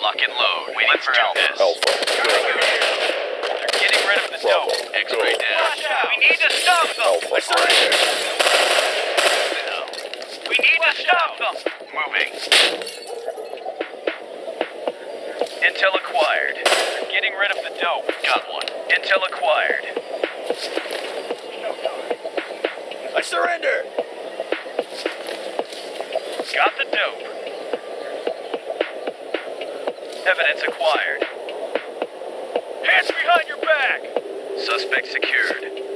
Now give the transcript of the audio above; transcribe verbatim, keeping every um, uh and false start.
Lock and load. Waiting Let's for do help. this. Alpha. They're getting rid of the Bravo. dope. X-ray down. We need to stop them. Alpha. We need to stop them. Moving. Intel acquired. They're getting rid of the dope. Got one. Intel acquired. I surrender. Got the dope. Evidence acquired. Hands behind your back! Suspect secured.